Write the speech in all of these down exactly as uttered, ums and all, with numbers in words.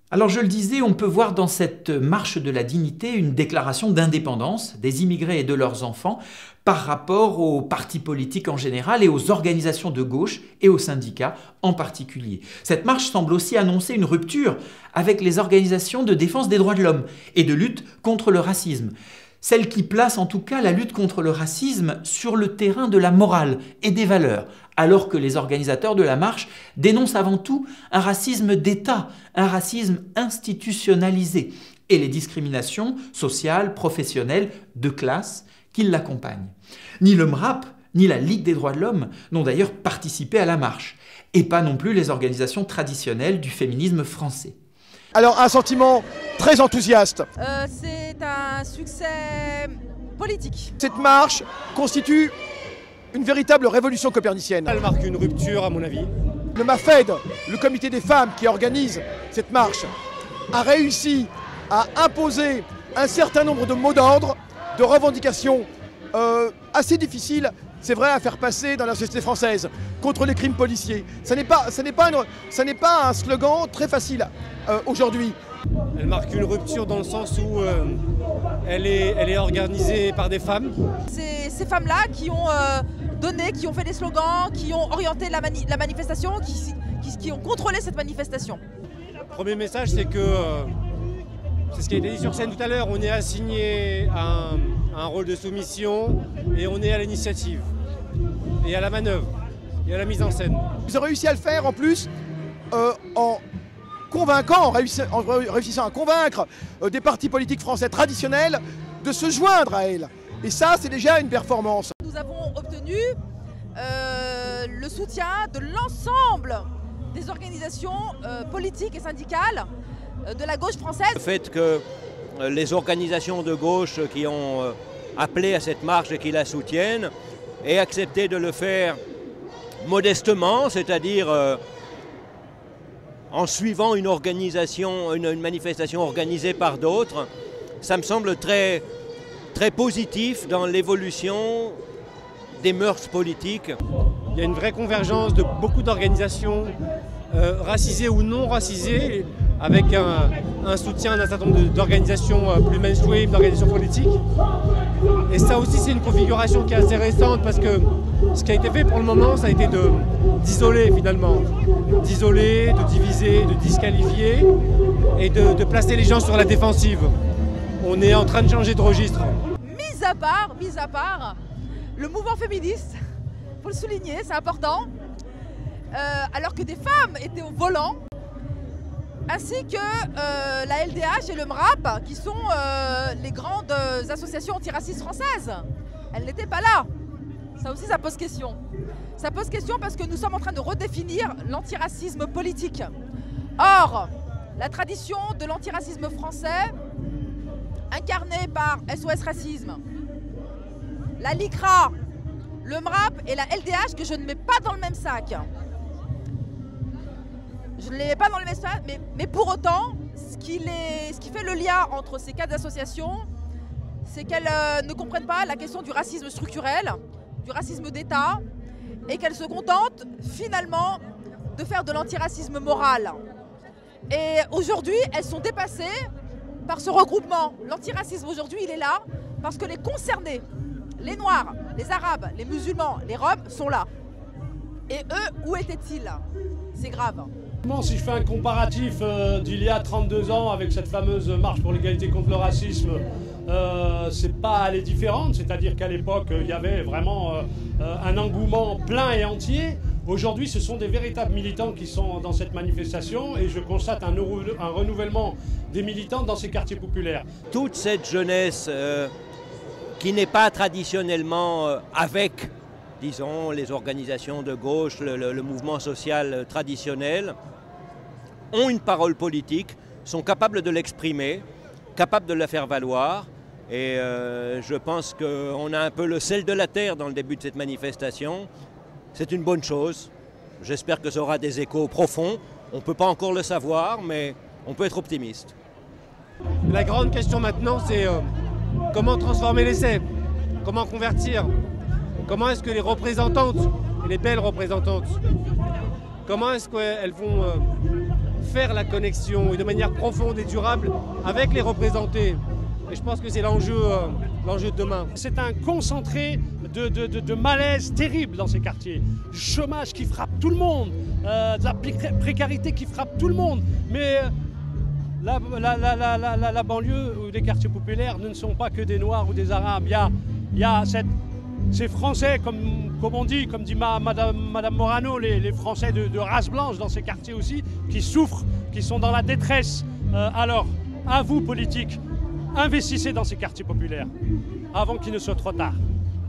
Alors je le disais, on peut voir dans cette marche de la dignité une déclaration d'indépendance des immigrés et de leurs enfants par rapport aux partis politiques en général et aux organisations de gauche et aux syndicats en particulier. Cette marche semble aussi annoncer une rupture avec les organisations de défense des droits de l'homme et de lutte contre le racisme. Celle qui place en tout cas la lutte contre le racisme sur le terrain de la morale et des valeurs, alors que les organisateurs de la marche dénoncent avant tout un racisme d'État, un racisme institutionnalisé et les discriminations sociales, professionnelles, de classe qui l'accompagnent. Ni le M R A P, ni la Ligue des droits de l'homme n'ont d'ailleurs participé à la marche, et pas non plus les organisations traditionnelles du féminisme français. Alors un sentiment très enthousiaste. Euh, c'est un succès politique. Cette marche constitue une véritable révolution copernicienne. Elle marque une rupture à mon avis. Le MAFED, le comité des femmes qui organise cette marche, a réussi à imposer un certain nombre de mots d'ordre, de revendications euh, assez difficiles, c'est vrai, à faire passer dans la société française contre les crimes policiers. Ça n'est pas, ça n'est pas, une, ça n'est pas un slogan très facile euh, aujourd'hui. Elle marque une rupture dans le sens où euh, elle, est, elle est organisée par des femmes. C'est ces femmes-là qui ont euh, donné, qui ont fait des slogans, qui ont orienté la, mani la manifestation, qui, qui, qui ont contrôlé cette manifestation. Le premier message, c'est que, euh, c'est ce qui a été dit sur scène tout à l'heure, on est assigné à un, à un rôle de soumission et on est à l'initiative, et à la manœuvre, et à la mise en scène. Ils ont réussi à le faire en plus euh, en convaincant, en, réussi en réussissant à convaincre euh, des partis politiques français traditionnels de se joindre à elle. Et ça, c'est déjà une performance. Nous avons obtenu euh, le soutien de l'ensemble des organisations euh, politiques et syndicales euh, de la gauche française. Le fait que euh, les organisations de gauche qui ont euh, appelé à cette marche et qui la soutiennent aient accepté de le faire modestement, c'est-à-dire euh, en suivant une organisation, une, une manifestation organisée par d'autres, ça me semble très, très positif dans l'évolution des mœurs politiques. Il y a une vraie convergence de beaucoup d'organisations, euh, racisées ou non racisées, avec un, un soutien d'un certain nombre d'organisations euh, plus mainstream, d'organisations politiques. Et ça aussi, c'est une configuration qui est assez récente parce que ce qui a été fait pour le moment, ça a été d'isoler finalement, d'isoler, de diviser, de disqualifier et de, de placer les gens sur la défensive. On est en train de changer de registre. Mis à part, mis à part, le mouvement féministe, il faut le souligner, c'est important, euh, alors que des femmes étaient au volant, ainsi que euh, la L D H et le M R A P, qui sont euh, les grandes associations antiracistes françaises. Elles n'étaient pas là. Ça aussi, ça pose question. Ça pose question parce que nous sommes en train de redéfinir l'antiracisme politique. Or, la tradition de l'antiracisme français, incarnée par S O S Racisme, la LICRA, le M R A P et la L D H, que je ne mets pas dans le même sac. Je ne les mets pas dans le même sac, mais, mais pour autant, ce qui, les, ce qui fait le lien entre ces quatre associations, c'est qu'elles euh, ne comprennent pas la question du racisme structurel, du racisme d'État, et qu'elles se contentent finalement de faire de l'antiracisme moral. Et aujourd'hui, elles sont dépassées par ce regroupement. L'antiracisme aujourd'hui, il est là parce que les concernés, les Noirs, les Arabes, les musulmans, les Roms sont là. Et eux, où étaient-ils? C'est grave. Si je fais un comparatif euh, d'il y a trente-deux ans avec cette fameuse marche pour l'égalité contre le racisme, euh, c'est pas elle est différente, c'est-à-dire qu'à l'époque il y avait vraiment euh, un engouement plein et entier. Aujourd'hui, ce sont des véritables militants qui sont dans cette manifestation et je constate un, un renouvellement des militants dans ces quartiers populaires. Toute cette jeunesse euh, qui n'est pas traditionnellement euh, avec, disons, les organisations de gauche, le, le, le mouvement social traditionnel, ont une parole politique, sont capables de l'exprimer, capables de la faire valoir. Et euh, je pense qu'on a un peu le sel de la terre dans le début de cette manifestation. C'est une bonne chose. J'espère que ça aura des échos profonds. On ne peut pas encore le savoir, mais on peut être optimiste. La grande question maintenant, c'est euh, comment transformer l'essai, comment convertir, comment est-ce que les représentantes, et les belles représentantes, comment est-ce qu'elles vont euh, faire la connexion et de manière profonde et durable avec les représentés. Et je pense que c'est l'enjeu euh, l'enjeu de demain. C'est un concentré de, de, de, de malaise terrible dans ces quartiers. Du chômage qui frappe tout le monde, euh, de la précarité qui frappe tout le monde. Mais euh, la, la, la, la, la, la, la banlieue ou les quartiers populaires ne sont pas que des Noirs ou des Arabes. Il y a, il y a cette, ces Français, comme, comme on dit, comme dit ma, Madame, Madame Morano, les, les Français de, de race blanche dans ces quartiers aussi, qui souffrent, qui sont dans la détresse. Euh, alors, à vous, politiques, investissez dans ces quartiers populaires avant qu'il ne soit trop tard.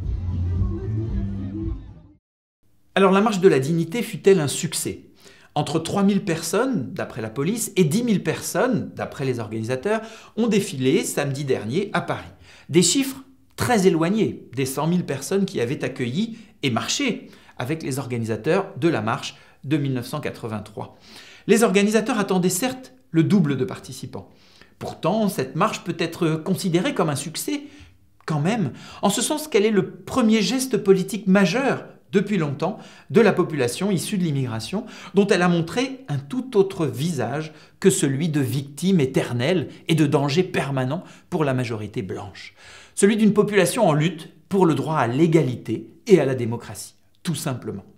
Alors la marche de la dignité fut-elle un succès? Entre trois mille personnes, d'après la police, et dix mille personnes, d'après les organisateurs, ont défilé samedi dernier à Paris. Des chiffres très éloignés des cent mille personnes qui avaient accueilli et marché avec les organisateurs de la marche de mille neuf cent quatre-vingt-trois. Les organisateurs attendaient certes le double de participants. Pourtant, cette marche peut être considérée comme un succès, quand même, en ce sens qu'elle est le premier geste politique majeur depuis longtemps de la population issue de l'immigration, dont elle a montré un tout autre visage que celui de victime éternelle et de danger permanent pour la majorité blanche. Celui d'une population en lutte pour le droit à l'égalité et à la démocratie, tout simplement.